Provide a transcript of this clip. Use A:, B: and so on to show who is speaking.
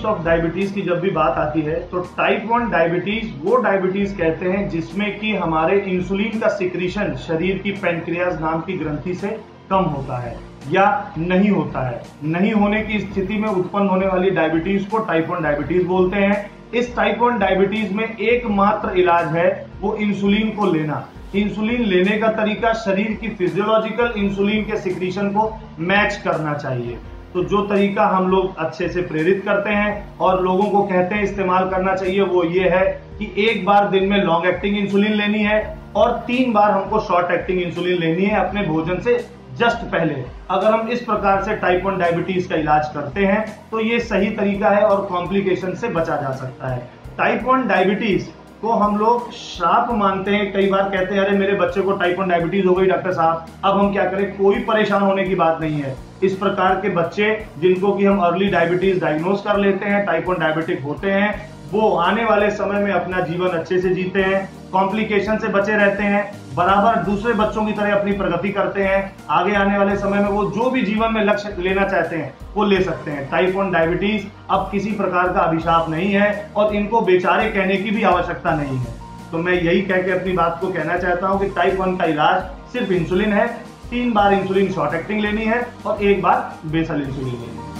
A: Of diabetes की जब भी बात आती है तो टाइप 1 डायबिटीज वो डायबिटीज कहते हैं जिसमें कि हमारे इंसुलिन का सिक्रीशन शरीर की पैनक्रियाज नाम की ग्रंथि से कम होता है या नहीं होता है। नहीं होने की स्थिति में उत्पन्न होने वाली डायबिटीज को टाइप 1 डायबिटीज बोलते हैं। इस टाइप 1 डायबिटीज में एकमात्र इलाज है वो इंसुलिन को लेना। इंसुलिन लेने का तरीका शरीर की फिजियोलॉजिकल इंसुलिन के सिक्रीशन को मैच करना चाहिए। तो जो तरीका हम लोग अच्छे से प्रेरित करते हैं और लोगों को कहते हैं इस्तेमाल करना चाहिए वो ये है कि एक बार दिन में लॉन्ग एक्टिंग इंसुलिन लेनी है और 3 बार हमको शॉर्ट एक्टिंग इंसुलिन लेनी है अपने भोजन से जस्ट पहले। अगर हम इस प्रकार से टाइप 1 डायबिटीज का इलाज करते हैं तो ये सही तरीका है और कॉम्प्लिकेशन से बचा जा सकता है। टाइप 1 डायबिटीज को हम लोग श्राप मानते हैं। कई बार कहते हैं अरे मेरे बच्चे को टाइप 1 डायबिटीज हो गई डॉक्टर साहब, अब हम क्या करें। कोई परेशान होने की बात नहीं है। इस प्रकार के बच्चे जिनको कि हम अर्ली डायबिटीज डायग्नोज कर लेते हैं, टाइप 1 डायबिटिक होते हैं, वो आने वाले समय में अपना जीवन अच्छे से जीते हैं, कॉम्प्लिकेशन से बचे रहते हैं, बराबर दूसरे बच्चों की तरह अपनी प्रगति करते हैं। आगे आने वाले समय में वो जो भी जीवन में लक्ष्य लेना चाहते हैं वो ले सकते हैं। टाइप 1 डायबिटीज अब किसी प्रकार का अभिशाप नहीं है और इनको बेचारे कहने की भी आवश्यकता नहीं है। तो मैं यही कह के अपनी बात को कहना चाहता हूं कि टाइप 1 का इलाज सिर्फ इंसुलिन है। 3 बार इंसुलिन शॉर्ट एक्टिंग लेनी है और 1 बार बेसल इंसुलिन लेनी है।